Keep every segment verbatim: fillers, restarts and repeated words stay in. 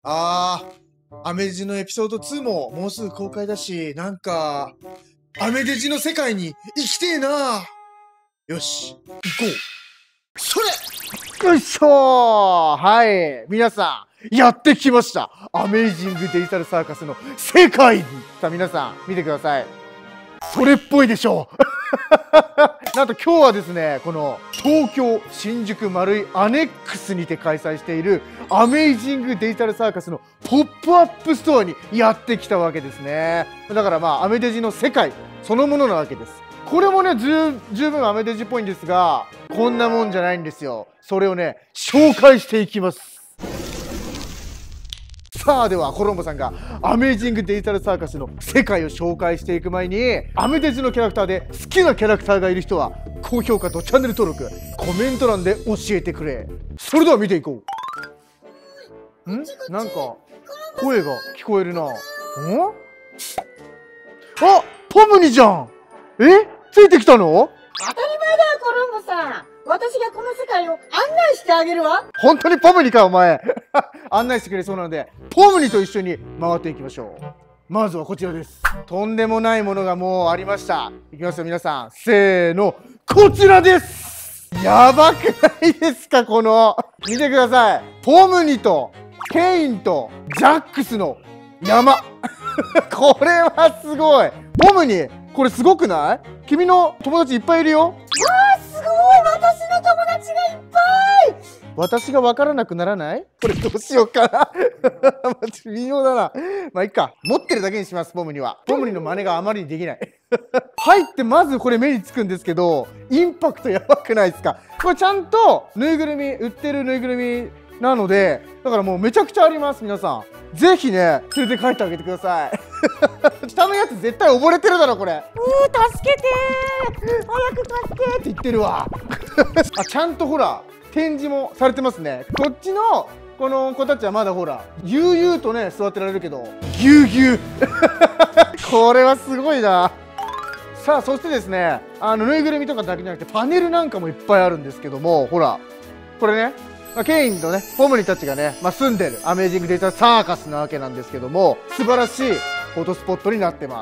あー、アメデジのエピソードツーももうすぐ公開だし、なんか、アメデジの世界に生きてえな。よし、行こう。それ！よいしょー。はい、皆さん、やってきました。アメイジングデジタルサーカスの世界に。さあ、皆さん、見てください。それっぽいでしょう。なんと今日はですね、この東京新宿マルイアネックスにて開催しているアメイジングデジタルサーカスのポップアップストアにやってきたわけですね。だからまあアメデジの世界そのものなわけです。これもね十十分アメデジっぽいんですが、こんなもんじゃないんですよ。それをね紹介していきます。さあ、ではコロンボさんがアメイジングデジタルサーカスの世界を紹介していく前に、アメデジのキャラクターで好きなキャラクターがいる人は高評価とチャンネル登録、コメント欄で教えてくれ。それでは見ていこう。ん？なんか声が聞こえるな。ん？あ、ポムニじゃん。え？ついてきたの？ 当たり前だよ、コロンボさん。私がこの世界を案内してあげるわ。 本当にポムニかお前。案内してくれそうなので、ポムニと一緒に回っていきましょう。まずはこちらです。とんでもないものがもうありました。いきますよ皆さん、せーの、こちらです。やばくないですか？この見てください。ポムニとケインとジャックスの山。これはすごい。ポムニ、これすごくない？君の友達いっぱいいるよ。 わあ、すごい。私の友達がいっぱい。 私が分からなくならない？これどうしようかな。微妙だな。まあいいか。持ってるだけにします。ポムには。ポムにの真似があまりにできない。入ってまずこれ目につくんですけど、インパクトやばくないですか？これちゃんとぬいぐるみ売ってるぬいぐるみなので、だからもうめちゃくちゃあります。皆さんぜひね連れて帰ってあげてください。下のやつ絶対溺れてるだろこれ。うー、助けてー、早く助けーって言ってるわ。あ、ちゃんとほら展示もされてますね。こっちのこの子たちはまだほら悠々とね座ってられるけど、ぎゅうぎゅう。これはすごいな。さあ、そしてですね、あのぬいぐるみとかだけじゃなくてパネルなんかもいっぱいあるんですけども、ほらこれね、まあ、ケインとねポムニたちがね、まあ、住んでるアメージングデジタルサーカスなわけなんですけども、素晴らしいフォトスポットになってます。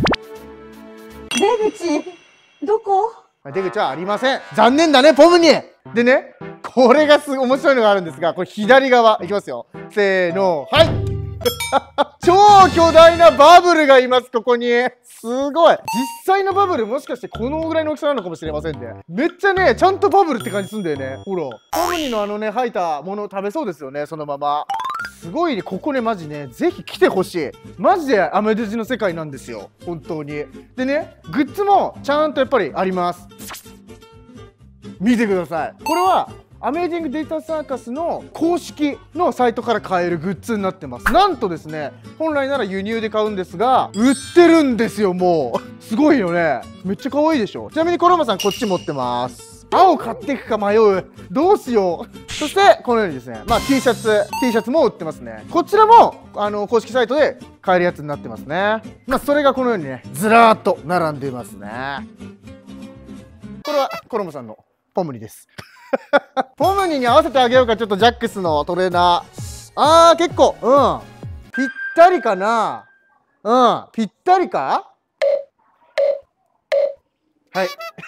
出口どこ？ 出口はありません。残念だねポムニ。でね、これがすごい面白いのがあるんですが、これ左側いきますよ。せーの、はい。超巨大なバブルがいます。ここにすごい。実際のバブルもしかしてこのぐらいの大きさなのかもしれませんね。めっちゃねちゃんとバブルって感じすんだよね。ほらポムニのあのね吐いたものを食べそうですよね、そのまま。すごいね、ここねマジねぜひ来てほしい。マジでアメデジの世界なんですよ本当に。でね、グッズもちゃんとやっぱりあります。見てください。これはアメージングデジタルサーカスの公式のサイトから買えるグッズになってます。なんとですね、本来なら輸入で買うんですが売ってるんですよ。もうすごいよね。めっちゃ可愛いでしょ。ちなみにコロンボさんこっち持ってます。青買っていくか迷う。どうしよう。そしてこのようにですね、まあ T シャツ T シャツも売ってますね。こちらもあの公式サイトで買えるやつになってますね。まあそれがこのようにねずらーっと並んでいますね。これはコロンボさんのポムニです。ポムニに合わせてあげようか。ちょっとジャックスのトレーナー。あー結構うんぴったりかな。うんぴったりか。はい。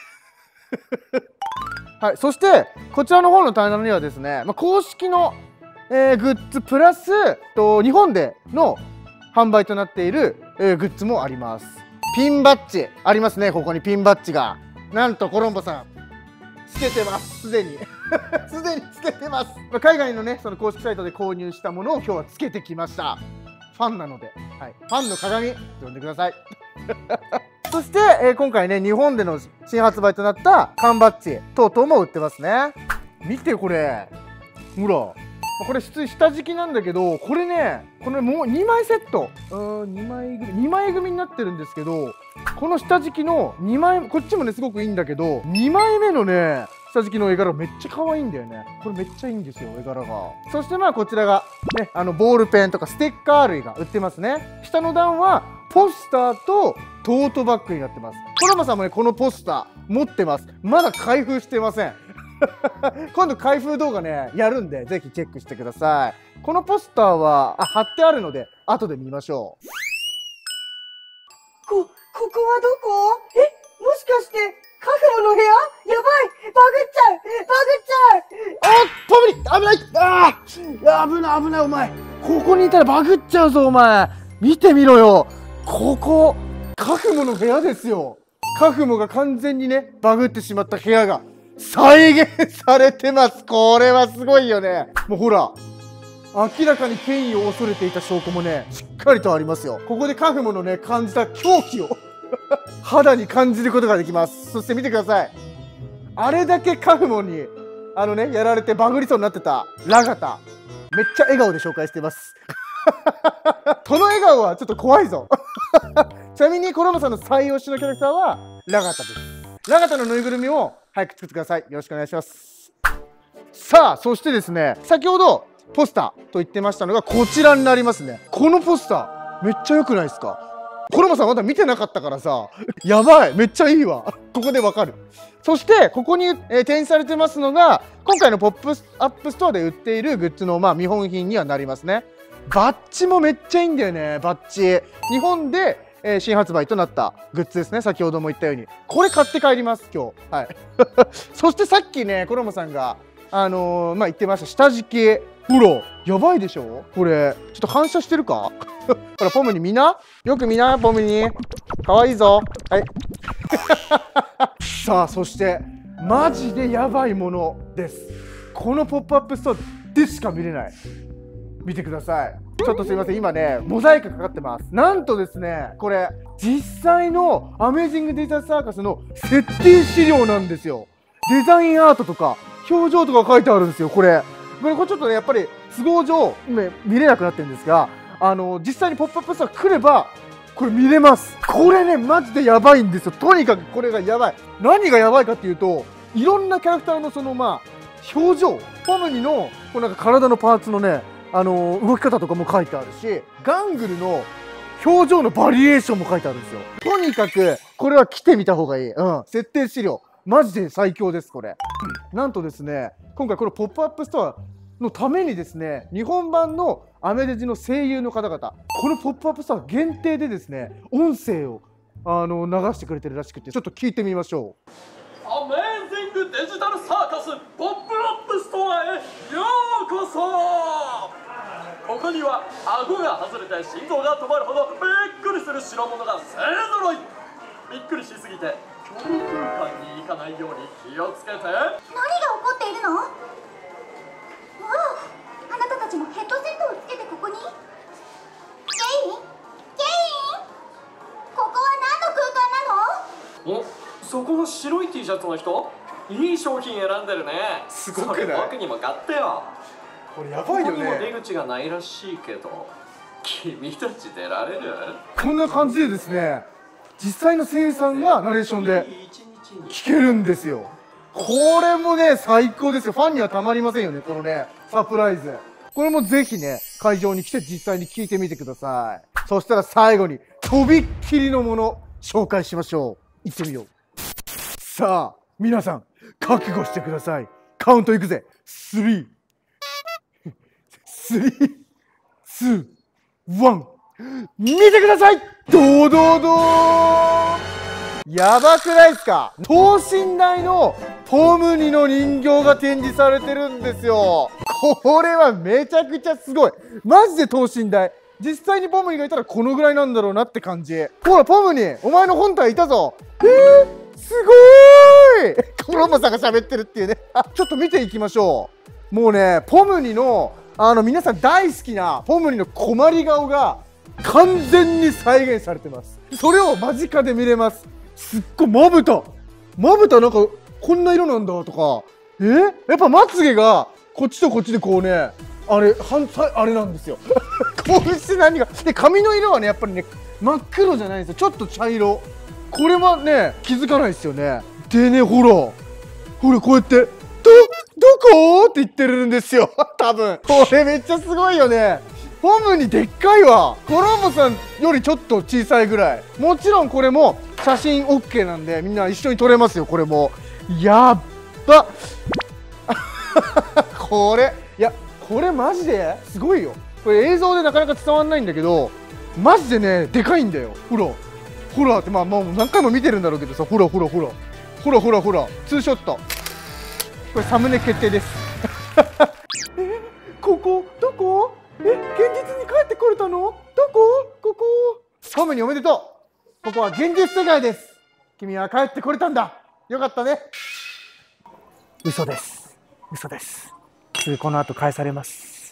はい、そしてこちらの方の棚にはですね、まあ、公式の、えー、グッズプラスと日本での販売となっている、えー、グッズもあります。ピンバッジありますね。ここにピンバッジがなんとコロンボさんつけてます。すでにすでにつけてます。まあ、海外のねその公式サイトで購入したものを今日はつけてきました。ファンなので、はい、ファンの鏡と呼んでください。そして、えー、今回ね日本での新発売となった缶バッジ等々も売ってますね。見てこれ、ほらこれ普通下敷きなんだけど、これねこれもうにまいセット、うんにまい組にまい組になってるんですけど、この下敷きのにまい、こっちもねすごくいいんだけど、にまいめのね下敷きの絵柄めっちゃ可愛いんだよね。これめっちゃいいんですよ絵柄が。そしてまあこちらがねあのボールペンとかステッカー類が売ってますね。下の段はポスターとトートバッグになってます。コラマさんもねこのポスター持ってます。まだ開封してません。 今度開封動画ねやるんでぜひチェックしてください。このポスターはあ貼ってあるので後で見ましょう。 こ、ここはどこ？え、もしかして、カフェの部屋？やばい！バグっちゃう！バグっちゃう！ あっ、ポムリ危ない。あー危ない危ないお前。ここにいたらバグっちゃうぞお前。見てみろよ。ここ、カフモの部屋ですよ。カフモが完全にね、バグってしまった部屋が再現されてます。これはすごいよね。もうほら。明らかに権威を恐れていた証拠もね、しっかりとありますよ。ここでカフモのね、感じた狂気を肌に感じることができます。そして見てください。あれだけカフモに、あのね、やられてバグりそうになってたラガタ。めっちゃ笑顔で紹介してます。この笑顔はちょっと怖いぞ。ちなみにコロモさんの最推しのキャラクターはラガタです。ラガタのぬいぐるみを早く作ってください。よろしくお願いします。さあ、そしてですね、先ほど、ポスターと言ってましたのがこちらになりますね。このポスターめっちゃ良くないですか？コロモさんまだ見てなかったからさ、やばいめっちゃいいわ。ここでわかる。そしてここに、えー、展示されてますのが今回のポップアップストアで売っているグッズのまあ見本品にはなりますね。バッジもめっちゃいいんだよね。バッジ日本で、えー、新発売となったグッズですね。先ほども言ったようにこれ買って帰ります今日。はいそしてさっきねコロモさんがあのー、まあ言ってました下敷き。ほらやばいでしょこれ。ちょっと反射してるかほらポムにみなよくみなポムにかわいいぞ。はいさあそしてマジでやばいものです。このポップアップストアでしか見れない。見てください。ちょっとすいません今ねモザイクかかってます。なんとですねこれ実際のアメージングデザサーカスの設定資料なんですよ。デザインアートとか表情とか書いてあるんですよ。これこれちょっとねやっぱり都合上今見れなくなってるんですが、あの実際にポップアップストア来ればこれ見れます。これねマジでやばいんですよ。とにかくこれがやばい。何がやばいかっていうといろんなキャラクターのそのまあ表情ポムニのこうなんか体のパーツのねあのー、動き方とかも書いてあるしガングルの表情のバリエーションも書いてあるんですよ。とにかくこれは来てみた方がいい。うん設定資料マジで最強ですこれ。なんとですね今回このポップアップストアのためにですね日本版のアメデジの声優の方々このポップアップストア限定でですね音声をあの流してくれてるらしくてちょっと聞いてみましょう。 アメージングデジタルサーカスポップアップストアへようこそ。ここには顎が外れて心臓が止まるほどびっくりする代物が勢ぞろい。びっくりしすぎて恐竜空間に行かないように気をつけて。何が起こっているの？わあ、あなたたちもヘッドセットをつけてここに？ケイン？ケイン？ここは何の空間なの？ お、そこの白い T シャツの人いい商品選んでるね。 すごくない？ それ僕にも買ってよ。 これやばいよね。 ここにも出口がないらしいけど君たち出られる？ こんな感じでですね実際の声優さんがナレーションで聞けるんですよ。これもね最高ですよ。ファンにはたまりませんよねこのねサプライズ。これもぜひね会場に来て実際に聞いてみてください。そしたら最後にとびっきりのもの紹介しましょう。行ってみよう。さあ皆さん覚悟してください。カウントいくぜ。スリースリーツーワン見てください。ドドドーン。やばくないですか？等身大のポムニの人形が展示されてるんですよ。これはめちゃくちゃすごい。マジで等身大。実際にポムニがいたらこのぐらいなんだろうなって感じ。ほらポムニお前の本体いたぞ。えー、すごーい。コロモさんが喋ってるっていうね。あちょっと見ていきましょう。もうねポムニのあの皆さん大好きなポムニの困り顔が完全に再現されてます。それを間近で見れます。すっごいまぶたまぶたなんかこんな色なんだとかえー、やっぱまつげがこっちとこっちでこうねあれ反対あれなんですよこうして何がで髪の色はねやっぱりね真っ黒じゃないんですよ。ちょっと茶色。これはね気づかないですよね。でねほらほらこうやってどどこって言ってるんですよ多分これめっちゃすごいよね。ポムにでっかいわ。コロモさんよりちょっと小さいぐらい。もちろんこれも写真 オーケー なんでみんな一緒に撮れますよ。これもやっばこれいやこれマジですごいよ。これ映像でなかなか伝わんないんだけど、マジでねでかいんだよ。ほらほらって、まあもう何回も見てるんだろうけどさ、ほらほらほらほらほらほらツーショット、これサムネ決定です。えここどこ？え現実に帰ってこれたの？どこ？ここトムにおめでとう。ここは現実世界です。君は帰ってこれたんだ。よかったね。嘘です。嘘です。すぐこの後返されます。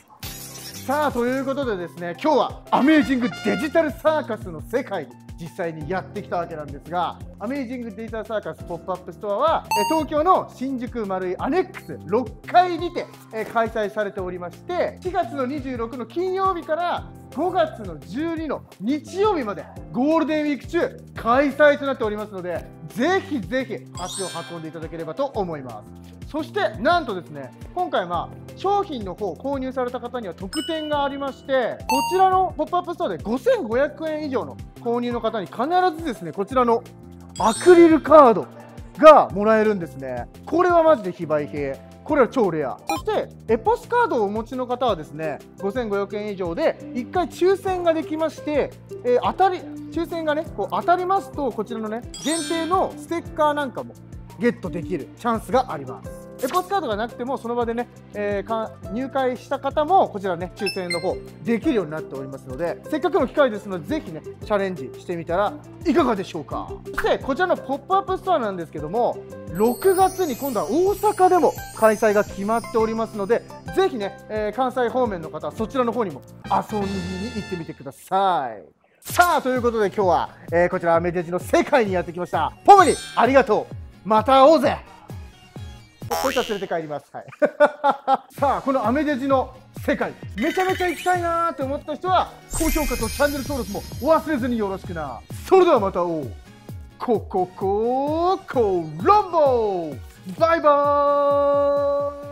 さあということでですね、今日はアメージングデジタルサーカスの世界に実際にやってきたわけなんですが、アメージングデジタルサーカスポップアップストアは東京の新宿マルイアネックスろっかいにて開催されておりまして、しがつのにじゅうろくの金曜日からごがつのじゅうにの日曜日までゴールデンウィーク中開催となっておりますので、ぜひぜひ足を運んでいただければと思います。そしてなんとですね、今回まあ商品の方購入された方には特典がありまして、こちらのポップアップストアでごせんごひゃくえん以上の購入の方に必ずですね、こちらのアクリルカードがもらえるんですね。これはマジで非売品、これは超レア。そしてエポスカードをお持ちの方はですね、ごせんごひゃくえん以上でいっかい抽選ができまして、えー、当たり抽選がねこう当たりますと、こちらのね限定のステッカーなんかもゲットできるチャンスがあります。エポスカードがなくてもその場でね、えー、か入会した方もこちらね抽選の方できるようになっておりますので、せっかくの機会ですのでぜひねチャレンジしてみたらいかがでしょうか。そしてこちらのポップアップストアなんですけども、ろくがつに今度は大阪でも開催が決まっておりますので、ぜひね、えー、関西方面の方はそちらの方にも遊びに行ってみてください。さあということで今日は、えー、こちらアメデジの世界にやってきました。ポムにありがとう、また会おうぜ。こいつは連れて帰ります。はい、さあこのアメデジの世界めちゃめちゃ行きたいなーって思った人は高評価とチャンネル登録も忘れずによろしくな。それではまた会おう。ココココロンボ、バイバーイ。